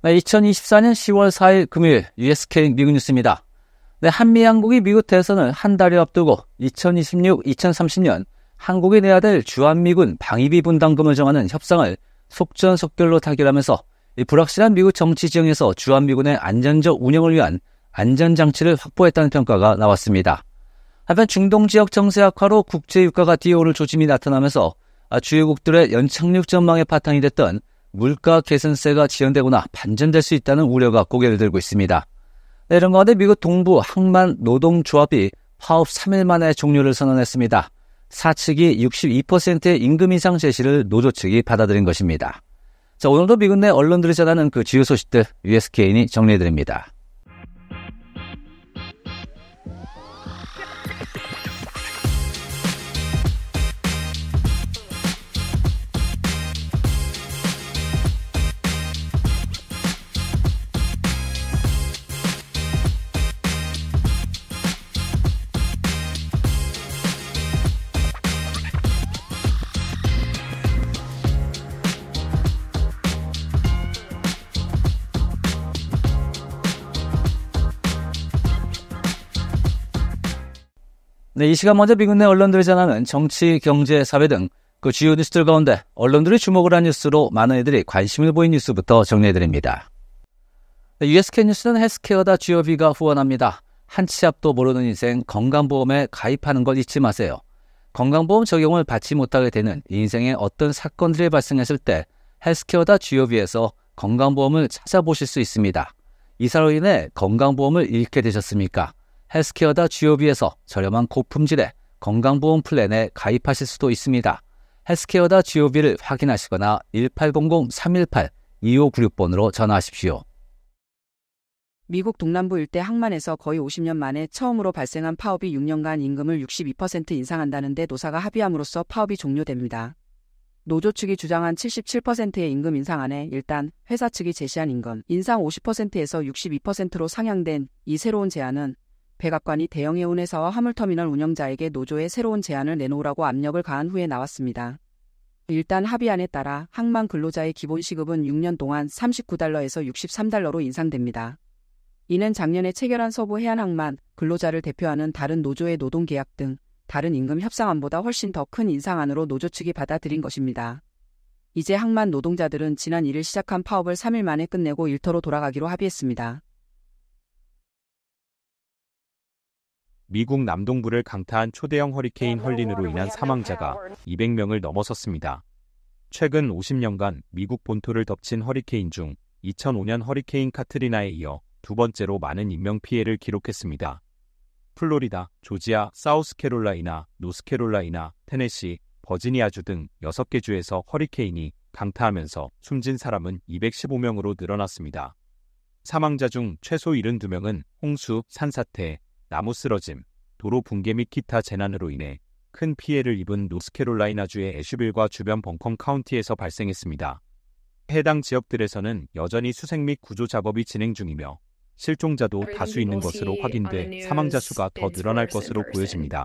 2024년 10월 4일 금요일 USK 미국 뉴스입니다. 한미양국이 미국 대선을 한 달여 앞두고 2026-2030년 한국이 내야 될 주한미군 방위비 분담금을 정하는 협상을 속전속결로 타결하면서 불확실한 미국 정치 지형에서 주한미군의 안전적 운영을 위한 안전장치를 확보했다는 평가가 나왔습니다. 한편 중동 지역 정세 악화로 국제 유가가 뛰어오를 조짐이 나타나면서 주요국들의 연착륙 전망의 바탕이 됐던 물가 개선세가 지연되거나 반전될 수 있다는 우려가 고개를 들고 있습니다. 이런 가운데 미국 동부 항만 노동조합이 파업 3일 만에 종료를 선언했습니다. 사측이 62%의 임금 인상 제시를 노조 측이 받아들인 것입니다. 자, 오늘도 미국 내 언론들이 전하는 그 주요 소식들 USK인이 정리해드립니다. 이 시간 먼저 미국 내 언론들이 전하는 정치, 경제, 사회 등 그 주요 뉴스들 가운데 언론들이 주목을 한 뉴스로 많은 이들이 관심을 보인 뉴스부터 정리해드립니다. USK 뉴스는 헬스케어다 GOV가 후원합니다. 한 치 앞도 모르는 인생 건강보험에 가입하는 걸 잊지 마세요. 건강보험 적용을 받지 못하게 되는 인생의 어떤 사건들이 발생했을 때 헬스케어다 GOV에서 건강보험을 찾아보실 수 있습니다. 이사로 인해 건강보험을 잃게 되셨습니까? 헬스케어다 GOV에서 저렴한 고품질의 건강보험 플랜에 가입하실 수도 있습니다. 헬스케어다 GOV를 확인하시거나 1800-318-2596번으로 전화하십시오. 미국 동남부 일대 항만에서 거의 50년 만에 처음으로 발생한 파업이 6년간 임금을 62% 인상한다는 데 노사가 합의함으로써 파업이 종료됩니다. 노조 측이 주장한 77%의 임금 인상안에 일단 회사 측이 제시한 임금 인상 50%에서 62%로 상향된 이 새로운 제안은 백악관이 대형 해운회사와 화물터미널 운영자에게 노조의 새로운 제안을 내놓으라고 압력을 가한 후에 나왔습니다. 일단 합의안에 따라 항만 근로자의 기본시급은 6년 동안 $39에서 $63로 인상됩니다. 이는 작년에 체결한 서부 해안항만 근로자를 대표하는 다른 노조의 노동계약 등 다른 임금 협상안보다 훨씬 더 큰 인상안으로 노조 측이 받아들인 것입니다. 이제 항만 노동자들은 지난 1일 시작한 파업을 3일 만에 끝내고 일터로 돌아가기로 합의했습니다. 미국 남동부를 강타한 초대형 허리케인 헐린으로 인한 사망자가 200명을 넘어섰습니다. 최근 50년간 미국 본토를 덮친 허리케인 중 2005년 허리케인 카트리나에 이어 두 번째로 많은 인명피해를 기록했습니다. 플로리다, 조지아, 사우스캐롤라이나, 노스캐롤라이나, 테네시, 버지니아주 등 6개 주에서 허리케인이 강타하면서 숨진 사람은 215명으로 늘어났습니다. 사망자 중 최소 72명은 홍수, 산사태, 나무 쓰러짐, 도로 붕괴 및 기타 재난으로 인해 큰 피해를 입은 노스캐롤라이나주의 애슈빌과 주변 벙컴 카운티에서 발생했습니다. 해당 지역들에서는 여전히 수색 및 구조 작업이 진행 중이며 실종자도 다수 있는 것으로 확인돼 사망자 수가 더 늘어날 것으로 보여집니다.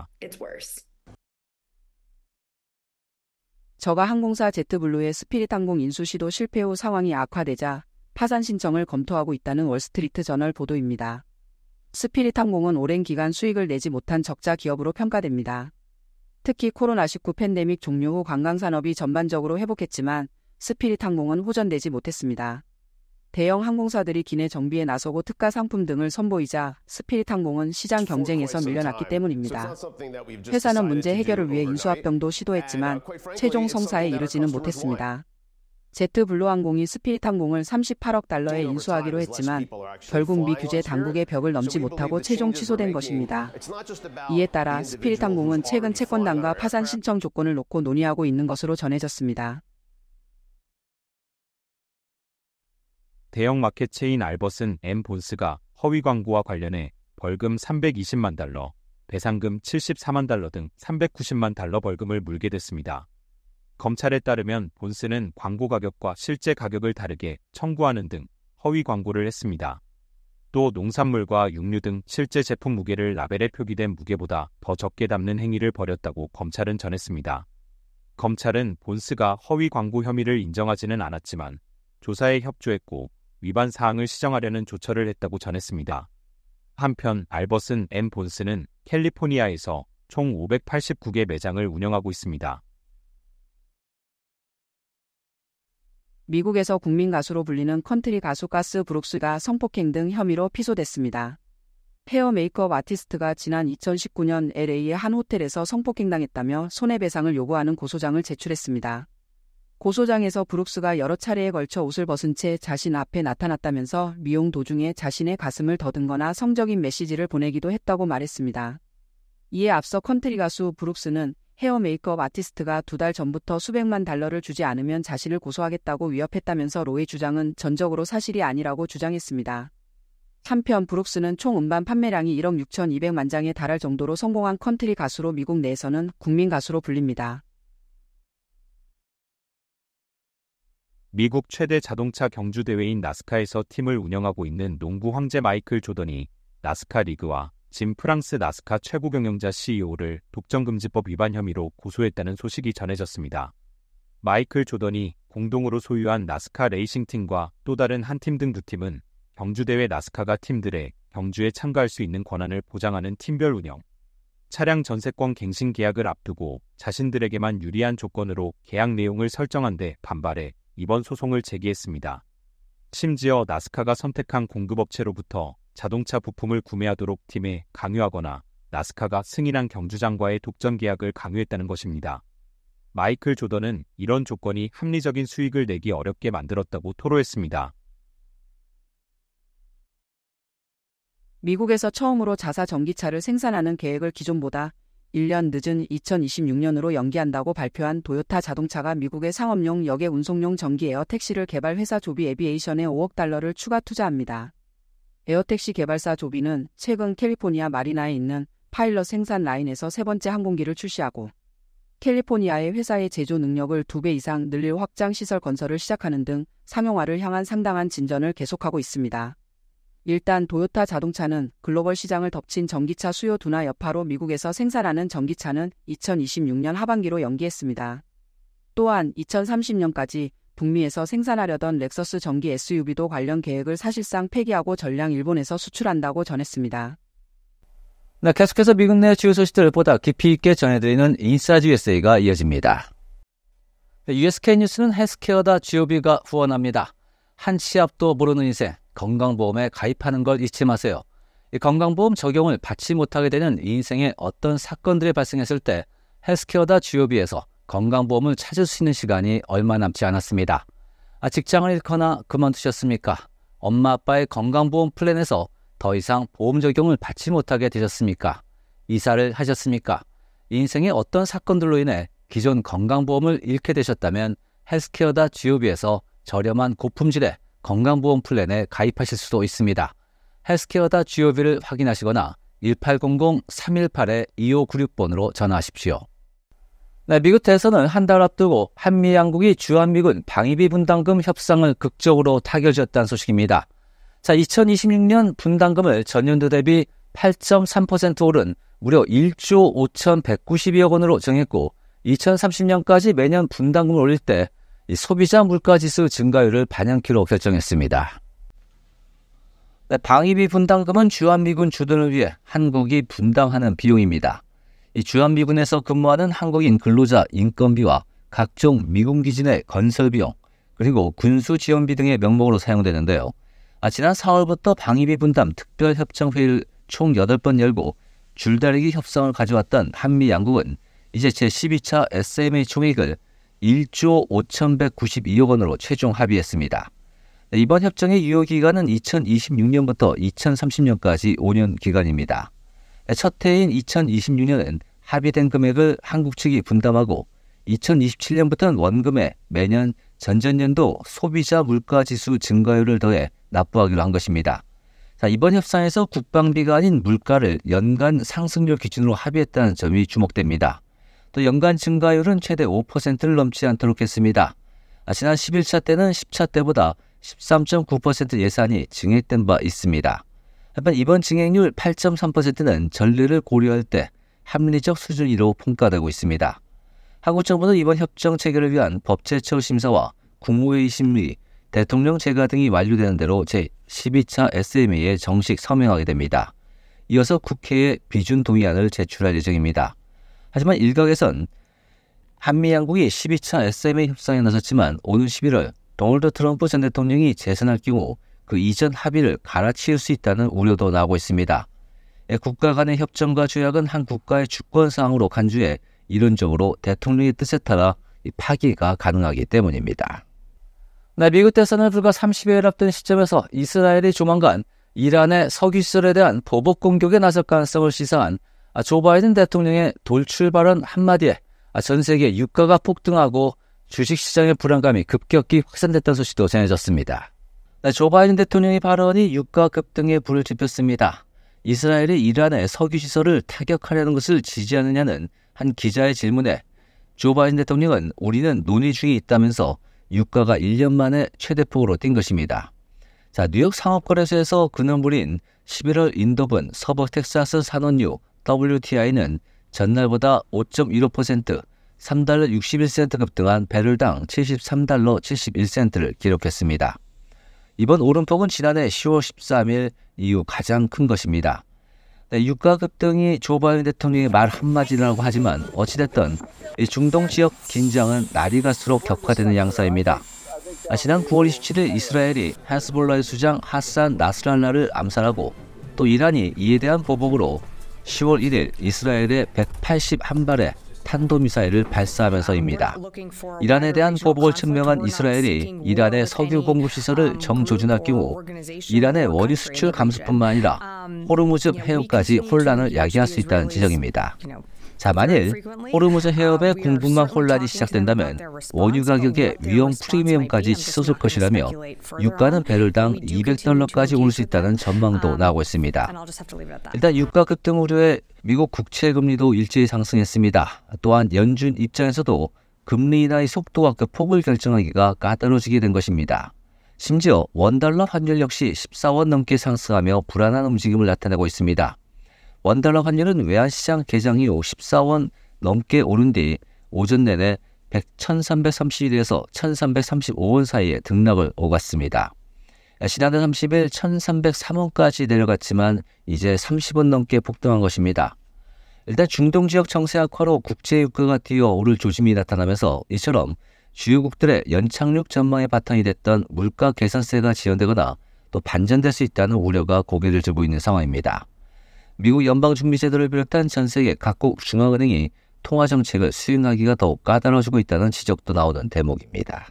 저가 항공사 제트블루의 스피릿 항공 인수 시도 실패 후 상황이 악화되자 파산 신청을 검토하고 있다는 월스트리트 저널 보도입니다. 스피릿 항공은 오랜 기간 수익을 내지 못한 적자 기업으로 평가됩니다. 특히 코로나19 팬데믹 종료 후 관광산업이 전반적으로 회복했지만 스피릿 항공은 호전되지 못했습니다. 대형 항공사들이 기내 정비에 나서고 특가 상품 등을 선보이자 스피릿 항공은 시장 경쟁에서 밀려났기 때문입니다. 회사는 문제 해결을 위해 인수합병도 시도했지만 최종 성사에 이르지는 못했습니다. 제트블루항공이 스피릿 항공을 $38억 인수하기로 했지만 결국 미 규제 당국의 벽을 넘지 못하고 최종 취소된 것입니다. 이에 따라 스피릿 항공은 최근 채권단과 파산 신청 조건을 놓고 논의하고 있는 것으로 전해졌습니다. 대형 마켓 체인 알벗은 M 본스가 허위 광고와 관련해 벌금 $320만, 배상금 $74만 등 $390만 벌금을 물게 됐습니다. 검찰에 따르면 본스는 광고 가격과 실제 가격을 다르게 청구하는 등 허위 광고를 했습니다. 또 농산물과 육류 등 실제 제품 무게를 라벨에 표기된 무게보다 더 적게 담는 행위를 벌였다고 검찰은 전했습니다. 검찰은 본스가 허위 광고 혐의를 인정하지는 않았지만 조사에 협조했고 위반 사항을 시정하려는 조처를 했다고 전했습니다. 한편 알버슨 앤 본스는 캘리포니아에서 총 589개 매장을 운영하고 있습니다. 미국에서 국민 가수로 불리는 컨트리 가수 가스 브룩스가 성폭행 등 혐의로 피소됐습니다. 헤어 메이크업 아티스트가 지난 2019년 LA의 한 호텔에서 성폭행당했다며 손해배상을 요구하는 고소장을 제출했습니다. 고소장에서 브룩스가 여러 차례에 걸쳐 옷을 벗은 채 자신 앞에 나타났다면서 미용 도중에 자신의 가슴을 더듬거나 성적인 메시지를 보내기도 했다고 말했습니다. 이에 앞서 컨트리 가수 브룩스는 헤어 메이크업 아티스트가 2달 전부터 수백만 달러를 주지 않으면 자신을 고소하겠다고 위협했다면서 로의 주장은 전적으로 사실이 아니라고 주장했습니다. 한편 브룩스는 총 음반 판매량이 1억 6,200만 장에 달할 정도로 성공한 컨트리 가수로 미국 내에서는 국민 가수로 불립니다. 미국 최대 자동차 경주 대회인 나스카에서 팀을 운영하고 있는 농구 황제 마이클 조던이 나스카 리그와 짐 프랑스 나스카 최고 경영자 CEO를 독점금지법 위반 혐의로 고소했다는 소식이 전해졌습니다. 마이클 조던이 공동으로 소유한 나스카 레이싱팀과 또 다른 한 팀 등 두 팀은 경주대회 나스카가 팀들의 경주에 참가할 수 있는 권한을 보장하는 팀별 운영, 차량 전세권 갱신 계약을 앞두고 자신들에게만 유리한 조건으로 계약 내용을 설정한 데 반발해 이번 소송을 제기했습니다. 심지어 나스카가 선택한 공급업체로부터 자동차 부품을 구매하도록 팀에 강요하거나 나스카가 승인한 경주장과의 독점 계약을 강요했다는 것입니다. 마이클 조던은 이런 조건이 합리적인 수익을 내기 어렵게 만들었다고 토로했습니다. 미국에서 처음으로 자사 전기차를 생산하는 계획을 기존보다 1년 늦은 2026년으로 연기한다고 발표한 도요타 자동차가 미국의 상업용 여객 운송용 전기 에어택시를 개발 회사 조비 에비에이션에 5억 달러를 추가 투자합니다. 에어택시 개발사 조비는 최근 캘리포니아 마리나에 있는 파일럿 생산 라인에서 세 번째 항공기를 출시하고 캘리포니아의 회사의 제조 능력을 2배 이상 늘릴 확장 시설 건설을 시작하는 등 상용화를 향한 상당한 진전을 계속하고 있습니다. 일단 도요타 자동차는 글로벌 시장을 덮친 전기차 수요 둔화 여파로 미국에서 생산하는 전기차는 2026년 하반기로 연기했습니다. 또한 2030년까지 북미에서 생산하려던 렉서스 전기 SUV도 관련 계획을 사실상 폐기하고 전량 일본에서 수출한다고 전했습니다. 네, 계속해서 미국 내 주요 소식들을 보다 깊이 있게 전해드리는 인사이드 USA가 이어집니다. USK 뉴스는 헬스케어다 GOV가 후원합니다. 한 치 앞도 모르는 인생, 건강보험에 가입하는 걸 잊지 마세요. 이 건강보험 적용을 받지 못하게 되는 인생에 어떤 사건들이 발생했을 때 헬스케어다 GOV에서 건강보험을 찾을 수 있는 시간이 얼마 남지 않았습니다. 직장을 잃거나 그만두셨습니까? 엄마 아빠의 건강보험 플랜에서 더 이상 보험 적용을 받지 못하게 되셨습니까? 이사를 하셨습니까? 인생의 어떤 사건들로 인해 기존 건강보험을 잃게 되셨다면 헬스케어다 GOV에서 저렴한 고품질의 건강보험 플랜에 가입하실 수도 있습니다. 헬스케어다 GOV를 확인하시거나 1800-318-2596번으로 전화하십시오. 네, 미국 대선을 한 달 앞두고 한미 양국이 주한미군 방위비 분담금 협상을 극적으로 타결지었다는 소식입니다. 2026년 분담금을 전년도 대비 8.3% 오른 무려 1조 5,192억 원으로 정했고 2030년까지 매년 분담금을 올릴 때 소비자 물가지수 증가율을 반영키로 결정했습니다. 네, 방위비 분담금은 주한미군 주둔을 위해 한국이 분담하는 비용입니다. 이 주한미군에서 근무하는 한국인 근로자 인건비와 각종 미군 기지 내 건설 비용, 그리고 군수 지원비 등의 명목으로 사용되는데요. 지난 4월부터 방위비 분담 특별협정회의를 총 8번 열고 줄다리기 협상을 가져왔던 한미 양국은 이제 제12차 SMA 총액을 1조 5,192억 원으로 최종 합의했습니다. 이번 협정의 유효기간은 2026년부터 2030년까지 5년 기간입니다. 첫 해인 2026년은 합의된 금액을 한국 측이 분담하고 2027년부터는 원금에 매년 전전년도 소비자 물가지수 증가율을 더해 납부하기로 한 것입니다. 이번 협상에서 국방비가 아닌 물가를 연간 상승률 기준으로 합의했다는 점이 주목됩니다. 또 연간 증가율은 최대 5%를 넘지 않도록 했습니다. 지난 11차 때는 10차 때보다 13.9% 예산이 증액된 바 있습니다. 하지만 이번 증액률 8.3%는 전례를 고려할 때 합리적 수준으로 평가되고 있습니다. 한국 정부는 이번 협정 체결을 위한 법제처 심사와 국무회의 심의, 대통령 재가 등이 완료되는 대로 제12차 SMA에 정식 서명하게 됩니다. 이어서 국회에 비준 동의안을 제출할 예정입니다. 하지만 일각에선 한미 양국이 12차 SMA 협상에 나섰지만 오는 11월 도널드 트럼프 전 대통령이 재선할 경우 그 이전 합의를 갈아치울 수 있다는 우려도 나오고 있습니다. 국가 간의 협정과 조약은 한 국가의 주권 사항으로 간주해 이론적으로 대통령의 뜻에 따라 파기가 가능하기 때문입니다. 네, 미국 대선을 불과 30여일 앞둔 시점에서 이스라엘이 조만간 이란의 석유시설에 대한 보복 공격에 나설 가능성을 시사한 조 바이든 대통령의 돌출 발언 한마디에 전 세계 유가가 폭등하고 주식시장의 불안감이 급격히 확산됐다는 소식도 전해졌습니다. 네, 조 바이든 대통령의 발언이 유가 급등에 불을 지폈습니다. 이스라엘이 이란의 석유시설을 타격하려는 것을 지지하느냐는 한 기자의 질문에 조 바이든 대통령은 우리는 논의 중에 있다면서 유가가 1년 만에 최대폭으로 뛴 것입니다. 자, 뉴욕 상업거래소에서 근원물인 11월 인도분 서부 텍사스 산원유 WTI는 전날보다 5.15%, 3달러 61센트 급등한 배럴당 73달러 71센트를 기록했습니다. 이번 오름폭은 지난해 10월 13일 이후 가장 큰 것입니다. 네, 유가 급등이 조 바이든 대통령의 말 한마디라고 하지만 어찌됐든 이 중동 지역 긴장은 날이 갈수록 격화되는 양상입니다. 지난 9월 27일 이스라엘이 헤즈볼라의 수장 하산 나스랄라를 암살하고 또 이란이 이에 대한 보복으로 10월 1일 이스라엘에 181발의 탄도미사일을 발사하면서입니다. 이란에 대한 보복을 증명한 이스라엘이 이란의 석유 공급 시설을 정조준할 경우 이란의 원유 수출 감소뿐만 아니라 호르무즈 해협까지 혼란을 야기할 수 있다는 지적입니다. 자, 만일 호르무즈 해협의 공급망 혼란이 시작된다면 원유 가격의 위험 프리미엄까지 치솟을 것이라며 유가는 배럴당 200달러까지 오를 수 있다는 전망도 나오고 있습니다. 일단 유가 급등 우려에 미국 국채 금리도 일제히 상승했습니다. 또한 연준 입장에서도 금리 인하의 속도와 그 폭을 결정하기가 까다로워지게 된 것입니다. 심지어 원달러 환율 역시 14원 넘게 상승하며 불안한 움직임을 나타내고 있습니다. 원달러 환율은 외환시장 개장 이후 14원 넘게 오른 뒤 오전 내내 1331에서 1335원 사이에 등락을 오갔습니다. 지난달 30일 1303원까지 내려갔지만 이제 30원 넘게 폭등한 것입니다. 일단 중동 지역 정세 악화로 국제 유가가 뛰어오를 조짐이 나타나면서 이처럼 주요국들의 연착륙 전망의 바탕이 됐던 물가 개선세가 지연되거나 또 반전될 수 있다는 우려가 고개를 들고 있는 상황입니다. 미국 연방준비제도를 비롯한 전 세계 각국 중앙은행이 통화정책을 수행하기가 더욱 까다로워지고 있다는 지적도 나오는 대목입니다.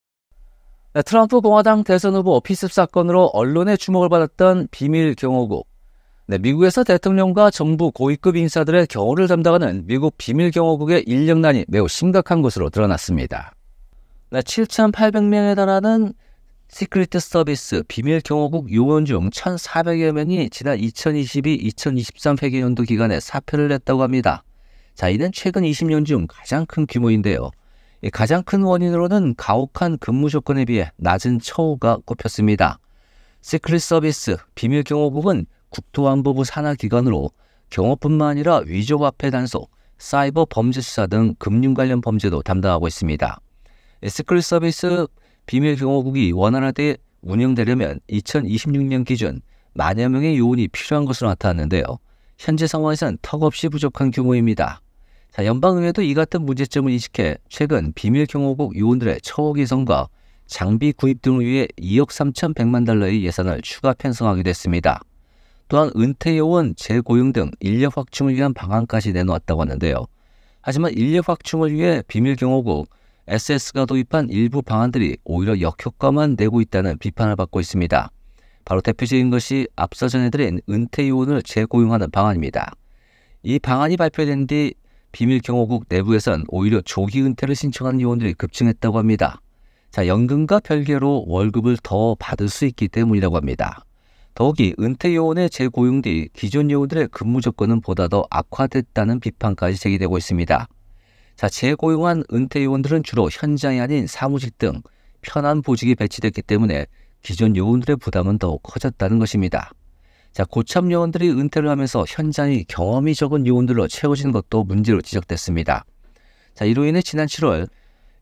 네, 트럼프 공화당 대선 후보 피습 사건으로 언론의 주목을 받았던 비밀 경호국. 네, 미국에서 대통령과 정부 고위급 인사들의 경호를 담당하는 미국 비밀 경호국의 인력난이 매우 심각한 것으로 드러났습니다. 네, 7,800명에 달하는 시크릿 서비스 비밀 경호국 요원 중 1,400여 명이 지난 2022-2023 회계연도 기간에 사표를 냈다고 합니다. 자, 이는 최근 20년 중 가장 큰 규모인데요. 가장 큰 원인으로는 가혹한 근무 조건에 비해 낮은 처우가 꼽혔습니다. 시크릿 서비스 비밀 경호국은 국토안보부 산하 기관으로 경호뿐만 아니라 위조화폐 단속, 사이버 범죄 수사 등 금융 관련 범죄도 담당하고 있습니다. 시크릿 서비스 비밀 경호국이 원활하게 운영되려면 2026년 기준 만여 명의 요원이 필요한 것으로 나타났는데요. 현재 상황에선 턱없이 부족한 규모입니다. 자, 연방의회도 이 같은 문제점을 인식해 최근 비밀 경호국 요원들의 처우 개선과 장비 구입 등을 위해 2억 3,100만 달러의 예산을 추가 편성하기도 했습니다. 또한 은퇴 요원 재고용 등 인력 확충을 위한 방안까지 내놓았다고 하는데요. 하지만 인력 확충을 위해 비밀 경호국 SS가 도입한 일부 방안들이 오히려 역효과만 내고 있다는 비판을 받고 있습니다. 바로 대표적인 것이 앞서 전해드린 은퇴 요원을 재고용하는 방안입니다. 이 방안이 발표된 뒤 비밀 경호국 내부에선 오히려 조기 은퇴를 신청하는 요원들이 급증했다고 합니다. 자, 연금과 별개로 월급을 더 받을 수 있기 때문이라고 합니다. 더욱이 은퇴 요원의 재고용 뒤 기존 요원들의 근무 조건은 보다 더 악화됐다는 비판까지 제기되고 있습니다. 자, 재고용한 은퇴 요원들은 주로 현장이 아닌 사무직 등 편한 보직이 배치됐기 때문에 기존 요원들의 부담은 더욱 커졌다는 것입니다. 자, 고참 요원들이 은퇴를 하면서 현장이 경험이 적은 요원들로 채워지는 것도 문제로 지적됐습니다. 자, 이로 인해 지난 7월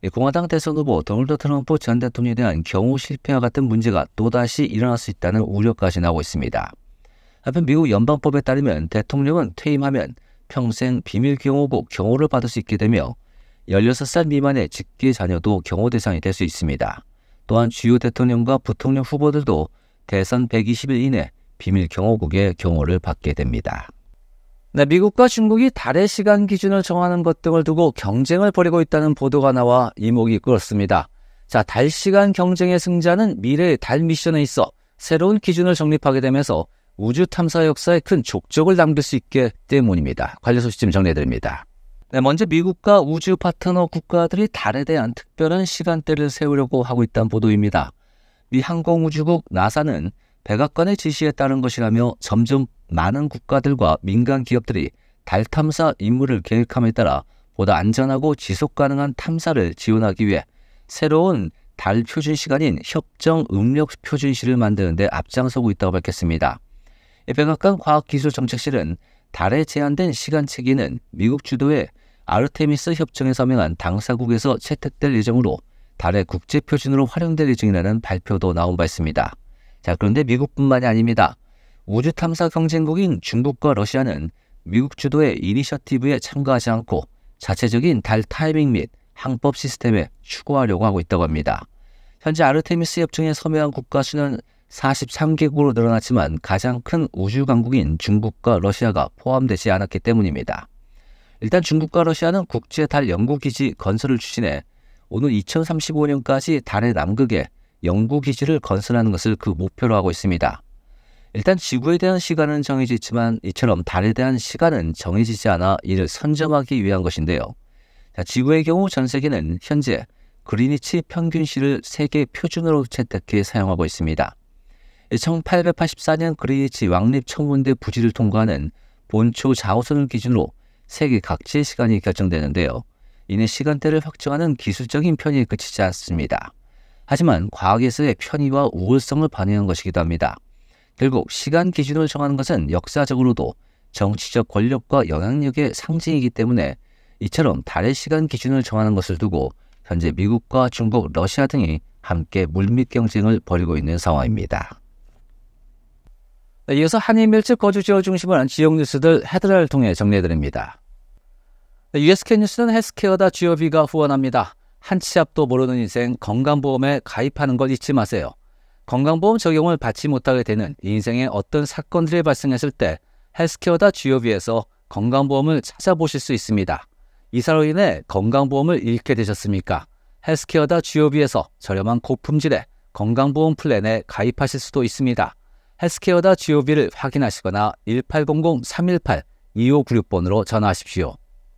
공화당 대선 후보 도널드 트럼프 전 대통령에 대한 경호 실패와 같은 문제가 또다시 일어날 수 있다는 우려까지 나오고 있습니다. 한편 미국 연방법에 따르면 대통령은 퇴임하면 평생 비밀 경호국 경호를 받을 수 있게 되며 16살 미만의 직계 자녀도 경호 대상이 될 수 있습니다. 또한 주요 대통령과 부통령 후보들도 대선 120일 이내 비밀 경호국의 경호를 받게 됩니다. 네, 미국과 중국이 달의 시간 기준을 정하는 것 등을 두고 경쟁을 벌이고 있다는 보도가 나와 이목이 끌었습니다. 자, 달 시간 경쟁의 승자는 미래의 달 미션에 있어 새로운 기준을 정립하게 되면서 우주 탐사 역사에 큰 족적을 남길 수 있기 때문입니다. 관련 소식 좀 정리해드립니다. 네, 먼저 미국과 우주 파트너 국가들이 달에 대한 특별한 시간대를 세우려고 하고 있다는 보도입니다. 미 항공우주국 나사는 백악관의 지시에 따른 것이라며 점점 많은 국가들과 민간 기업들이 달 탐사 임무를 계획함에 따라 보다 안전하고 지속 가능한 탐사를 지원하기 위해 새로운 달 표준 시간인 협정 음력 표준시를 만드는 데 앞장서고 있다고 밝혔습니다. 백악관 과학기술정책실은 달에 제한된 시간체계는 미국 주도의 아르테미스 협정에 서명한 당사국에서 채택될 예정으로 달의 국제표준으로 활용될 예정이라는 발표도 나온 바 있습니다. 자, 그런데 미국뿐만이 아닙니다. 우주 탐사 경쟁국인 중국과 러시아는 미국 주도의 이니셔티브에 참가하지 않고 자체적인 달 타이밍 및 항법 시스템에 추구하려고 하고 있다고 합니다. 현재 아르테미스 협정에 서명한 국가 수는 43개국으로 늘어났지만 가장 큰 우주 강국인 중국과 러시아가 포함되지 않았기 때문입니다. 일단 중국과 러시아는 국제 달 연구기지 건설을 추진해 오는 2035년까지 달의 남극에 연구기지를 건설하는 것을 그 목표로 하고 있습니다. 일단 지구에 대한 시간은 정해져 있지만 이처럼 달에 대한 시간은 정해지지 않아 이를 선점하기 위한 것인데요. 자, 지구의 경우 전 세계는 현재 그리니치 평균시를 세계 표준으로 채택해 사용하고 있습니다. 1884년 그리니치 왕립 천문대 부지를 통과하는 본초 자오선을 기준으로 세계 각지의 시간이 결정되는데요. 이내 시간대를 확정하는 기술적인 편의에 그치지 않습니다. 하지만 과학에서의 편의와 우월성을 반영한 것이기도 합니다. 결국 시간 기준을 정하는 것은 역사적으로도 정치적 권력과 영향력의 상징이기 때문에 이처럼 달의 시간 기준을 정하는 것을 두고 현재 미국과 중국, 러시아 등이 함께 물밑 경쟁을 벌이고 있는 상황입니다. 네, 이어서 한인밀집 거주 지역 중심으로 한 지역 뉴스들 헤드라인을 통해 정리해드립니다. 네, USK 뉴스는 헬스케어다 GOV가 후원합니다. 한 치 앞도 모르는 인생 건강보험에 가입하는 걸 잊지 마세요. 건강보험 적용을 받지 못하게 되는 인생의 어떤 사건들이 발생했을 때 헬스케어다 GOV에서 건강보험을 찾아보실 수 있습니다. 이사로 인해 건강보험을 잃게 되셨습니까? 헬스케어다 GOV에서 저렴한 고품질의 건강보험 플랜에 가입하실 수도 있습니다. 헬스케어다 GOV를 확인하시거나 1800-318-2596번으로 전화하십시오.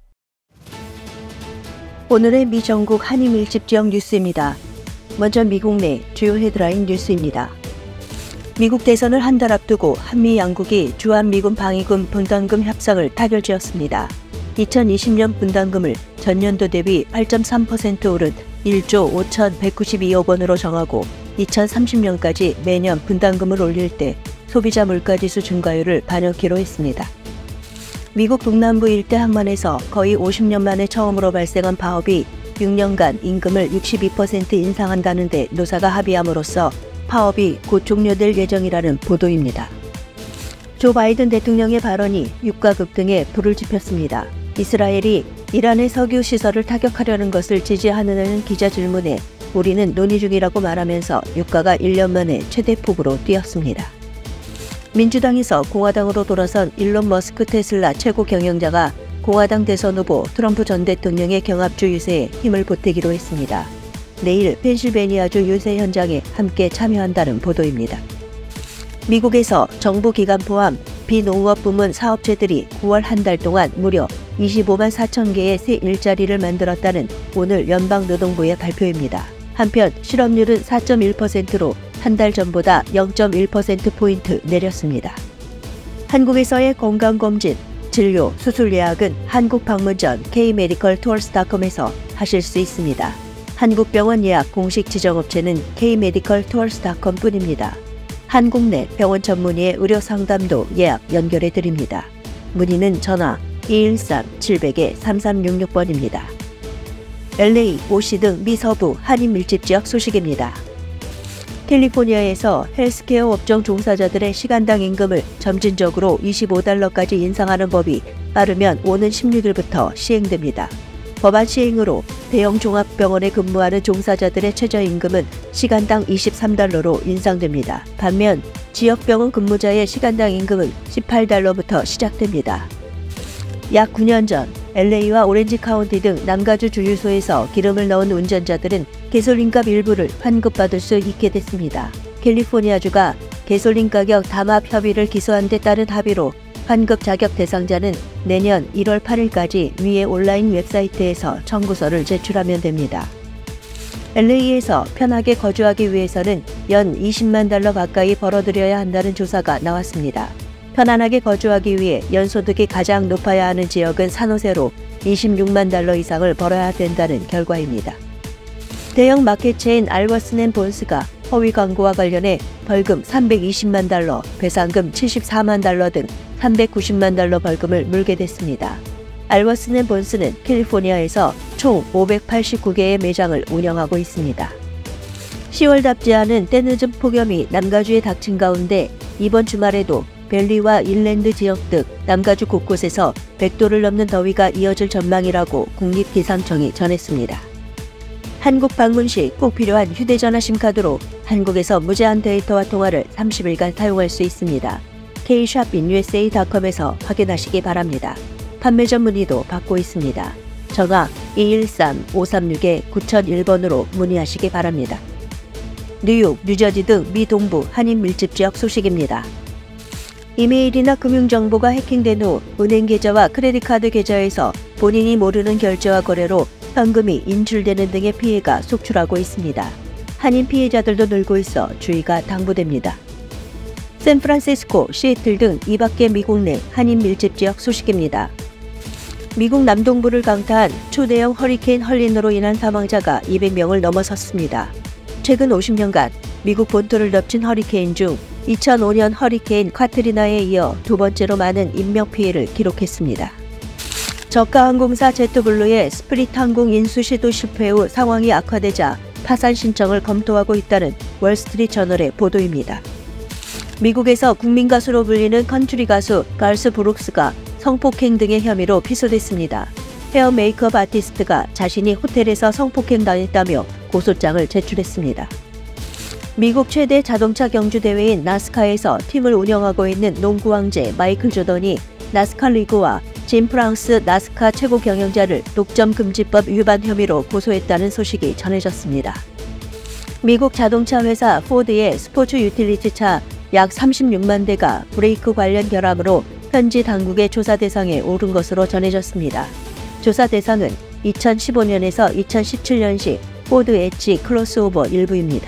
오늘의 미전국 한인밀집 지역 뉴스입니다. 먼저 미국 내 주요 헤드라인 뉴스입니다. 미국 대선을 한 달 앞두고 한미 양국이 주한미군 방위군 분담금 협상을 타결지었습니다. 2020년 분담금을 전년도 대비 8.3% 오른 1조 5,192억 원으로 정하고 2030년까지 매년 분담금을 올릴 때 소비자 물가지수 증가율을 반영키로 했습니다. 미국 동남부 일대 항만에서 거의 50년 만에 처음으로 발생한 파업이 6년간 임금을 62% 인상한다는 데 노사가 합의함으로써 파업이 곧 종료될 예정이라는 보도입니다. 조 바이든 대통령의 발언이 유가 급등에 불을 지폈습니다. 이스라엘이 이란의 석유 시설을 타격하려는 것을 지지하느냐는 기자 질문에 우리는 논의 중이라고 말하면서 유가가 1년 만에 최대폭으로 뛰었습니다. 민주당에서 공화당으로 돌아선 일론 머스크 테슬라 최고 경영자가 공화당 대선 후보 트럼프 전 대통령의 경합주 유세에 힘을 보태기로 했습니다. 내일 펜실베니아주 유세 현장에 함께 참여한다는 보도입니다. 미국에서 정부 기관 포함 비농업 부문 사업체들이 9월 한 달 동안 무려 25만 4천 개의 새 일자리를 만들었다는 오늘 연방노동부의 발표입니다. 한편 실업률은 4.1%로 한 달 전보다 0.1%포인트 내렸습니다. 한국에서의 건강검진, 진료, 수술 예약은 한국방문전 K-메디컬 투어스닷컴에서 하실 수 있습니다. 한국병원 예약 공식 지정업체는 K-메디컬 투어스닷컴 뿐입니다. 한국 내 병원 전문의의 의료 상담도 예약 연결해 드립니다. 문의는 전화 213-700-3366번입니다. LA, OC 등 미서부 한인 밀집 지역 소식입니다. 캘리포니아에서 헬스케어 업종 종사자들의 시간당 임금을 점진적으로 $25까지 인상하는 법이 빠르면 오는 16일부터 시행됩니다. 법안 시행으로 대형 종합병원에 근무하는 종사자들의 최저임금은 시간당 $23로 인상됩니다. 반면 지역병원 근무자의 시간당 임금은 $18부터 시작됩니다. 약 9년 전 LA와 오렌지 카운티 등 남가주 주유소에서 기름을 넣은 운전자들은 가솔린값 일부를 환급받을 수 있게 됐습니다. 캘리포니아주가 가솔린 가격 담합 협의를 기소한 데 따른 합의로 환급 자격 대상자는 내년 1월 8일까지 위에 온라인 웹사이트에서 청구서를 제출하면 됩니다. LA에서 편하게 거주하기 위해서는 연 $20만 가까이 벌어들여야 한다는 조사가 나왔습니다. 편안하게 거주하기 위해 연소득이 가장 높아야 하는 지역은 산호세로 $26만 이상을 벌어야 된다는 결과입니다. 대형 마켓 체인 알버슨앤본스가 허위 광고와 관련해 벌금 $320만, 배상금 $74만 등 $390만 벌금을 물게 됐습니다. 알버슨앤본스는 캘리포니아에서 총 589개의 매장을 운영하고 있습니다. 10월답지 않은 때늦은 폭염이 남가주에 닥친 가운데 이번 주말에도 밸리와 인랜드 지역 등 남가주 곳곳에서 100도를 넘는 더위가 이어질 전망이라고 국립기상청이 전했습니다. 한국 방문 시 꼭 필요한 휴대전화 심카드로 한국에서 무제한 데이터와 통화를 30일간 사용할 수 있습니다. kshopinUSA.com에서 확인하시기 바랍니다. 판매점 문의도 받고 있습니다. 전화 213-536-9001번으로 문의하시기 바랍니다. 뉴욕, 뉴저지 등 미 동부 한인 밀집 지역 소식입니다. 이메일이나 금융정보가 해킹된 후 은행 계좌와 크레딧카드 계좌에서 본인이 모르는 결제와 거래로 현금이 인출되는 등의 피해가 속출하고 있습니다. 한인 피해자들도 늘고 있어 주의가 당부됩니다. 샌프란시스코, 시애틀 등 이밖에 미국 내 한인 밀집 지역 소식입니다. 미국 남동부를 강타한 초대형 허리케인 헐린으로 인한 사망자가 200명을 넘어섰습니다. 최근 50년간 미국 본토를 덮친 허리케인 중 2005년 허리케인 카트리나에 이어 두 번째로 많은 인명피해를 기록했습니다. 저가 항공사 제트블루의 스피릿 항공 인수 시도 실패 후 상황이 악화되자 파산 신청을 검토하고 있다는 월스트리트 저널의 보도입니다. 미국에서 국민 가수로 불리는 컨트리 가수 갈스 브룩스가 성폭행 등의 혐의로 피소됐습니다. 헤어 메이크업 아티스트가 자신이 호텔에서 성폭행 당했다며 고소장을 제출했습니다. 미국 최대 자동차 경주 대회인 나스카에서 팀을 운영하고 있는 농구 왕제 마이클 조던이 나스카 리그와 짐 프랑스 나스카 최고 경영자를 독점 금지법 위반 혐의로 고소했다는 소식이 전해졌습니다. 미국 자동차 회사 포드의 스포츠 유틸리티 차 약 36만 대가 브레이크 관련 결함으로 현지 당국의 조사 대상에 오른 것으로 전해졌습니다. 조사 대상은 2015년에서 2017년식 포드 엣지 크로스오버 일부입니다.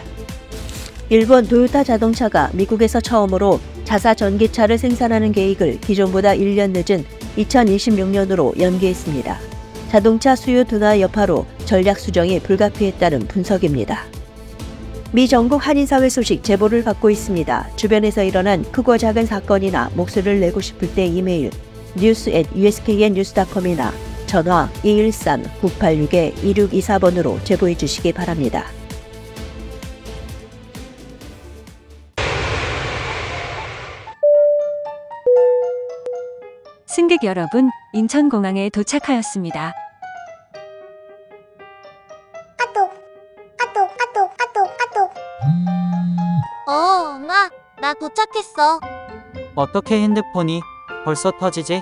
일본 도요타 자동차가 미국에서 처음으로 자사 전기차를 생산하는 계획을 기존보다 1년 늦은 2026년으로 연기했습니다. 자동차 수요 둔화 여파로 전략 수정이 불가피했다는 분석입니다. 미 전국 한인사회 소식 제보를 받고 있습니다. 주변에서 일어난 크고 작은 사건이나 목소리를 내고 싶을 때 이메일 news@usknnews.com이나 전화 213-986-2624번으로 제보해 주시기 바랍니다. 승객 여러분, 인천공항에 도착하였습니다. 엄마, 나 도착했어. 어떻게 핸드폰이 벌써 터지지?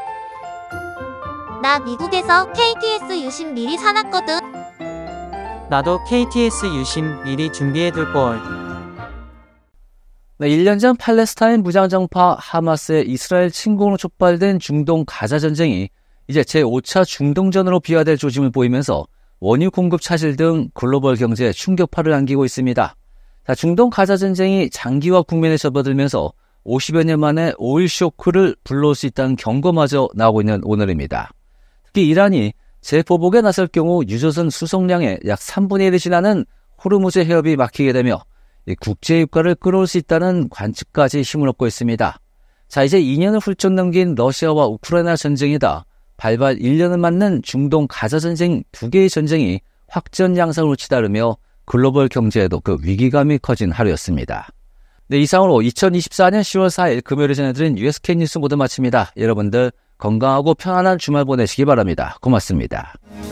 나 미국에서 KTS 유심 미리 사놨거든. 나도 KTS 유심 미리 준비해둘걸. 네, 1년 전 팔레스타인 무장정파 하마스의 이스라엘 침공으로 촉발된 중동 가자 전쟁이 이제 제5차 중동전으로 비화될 조짐을 보이면서 원유 공급 차질 등 글로벌 경제에 충격파를 안기고 있습니다. 자, 중동 가자 전쟁이 장기화 국면에 접어들면서 50여 년 만에 오일 쇼크를 불러올 수 있다는 경고마저 나오고 있는 오늘입니다. 특히 이란이 재보복에 나설 경우 유조선 수송량의 약 3분의 1이 지나는 호르무즈 해협이 막히게 되며 국제 유가를 끌어올 수 있다는 관측까지 힘을 얻고 있습니다. 자, 이제 2년을 훌쩍 넘긴 러시아와 우크라이나 전쟁이다 발발 1년을 맞는 중동 가자 전쟁 2개의 전쟁이 확전 양상으로 치달으며 글로벌 경제에도 그 위기감이 커진 하루였습니다. 네, 이상으로 2024년 10월 4일 금요일에 전해드린 USK 뉴스 모두 마칩니다. 여러분들 건강하고 편안한 주말 보내시기 바랍니다. 고맙습니다.